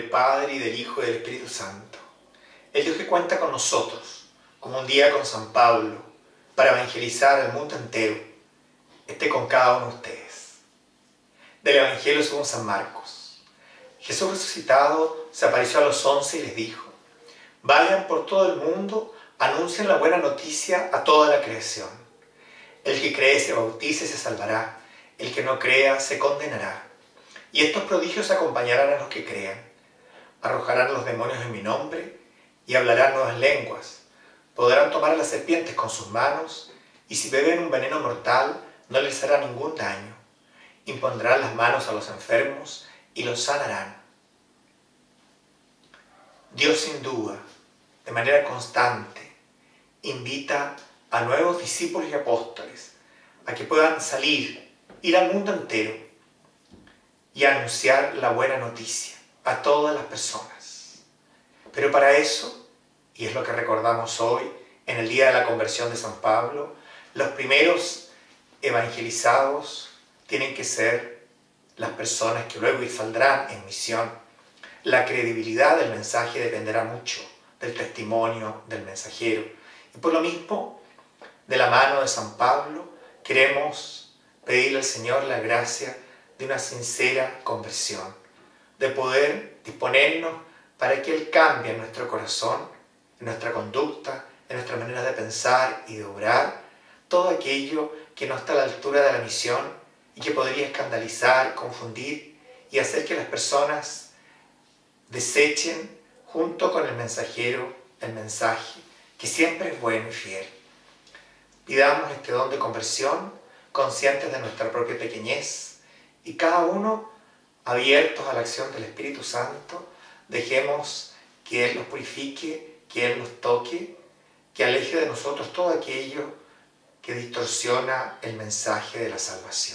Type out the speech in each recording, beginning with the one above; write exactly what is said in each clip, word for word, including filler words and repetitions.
del Padre, y del Hijo, y del Espíritu Santo. El Dios que cuenta con nosotros, como un día con San Pablo, para evangelizar al mundo entero, esté con cada uno de ustedes. Del Evangelio según San Marcos. Jesús resucitado se apareció a los once y les dijo: vayan por todo el mundo, anuncien la buena noticia a toda la creación. El que cree se bautice se salvará, el que no crea se condenará. Y estos prodigios acompañarán a los que crean. Arrojarán los demonios en mi nombre y hablarán nuevas lenguas. Podrán tomar a las serpientes con sus manos, y si beben un veneno mortal no les hará ningún daño. Impondrán las manos a los enfermos y los sanarán. Dios, sin duda, de manera constante, invita a nuevos discípulos y apóstoles a que puedan salir, ir al mundo entero y anunciar la buena noticia a todas las personas. Pero para eso, y es lo que recordamos hoy en el día de la conversión de San Pablo, los primeros evangelizados tienen que ser las personas que luego saldrán en misión. La credibilidad del mensaje dependerá mucho del testimonio del mensajero. Y por lo mismo, de la mano de San Pablo, queremos pedirle al Señor la gracia de una sincera conversión, de poder disponernos para que Él cambie en nuestro corazón, en nuestra conducta, en nuestra manera de pensar y de obrar, todo aquello que no está a la altura de la misión y que podría escandalizar, confundir y hacer que las personas desechen junto con el mensajero el mensaje, que siempre es bueno y fiel. Pidamos este don de conversión, conscientes de nuestra propia pequeñez, y cada uno abiertos a la acción del Espíritu Santo, dejemos que Él nos purifique, que Él nos toque, que aleje de nosotros todo aquello que distorsiona el mensaje de la salvación.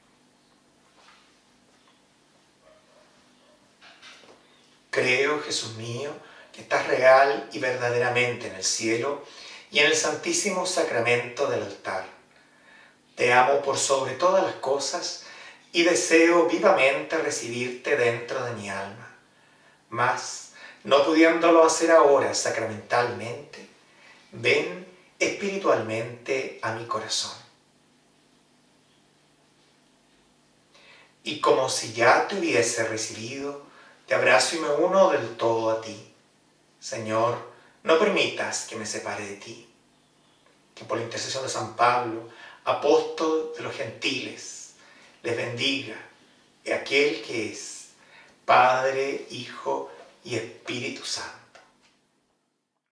Creo, Jesús mío, que estás real y verdaderamente en el cielo y en el santísimo sacramento del altar. Te amo por sobre todas las cosas y deseo vivamente recibirte dentro de mi alma. Mas, no pudiéndolo hacer ahora sacramentalmente, ven espiritualmente a mi corazón. Y como si ya te hubiese recibido, te abrazo y me uno del todo a ti. Señor, no permitas que me separe de ti. Que por la intercesión de San Pablo, apóstol de los gentiles, les bendiga aquel que es Padre, Hijo y Espíritu Santo.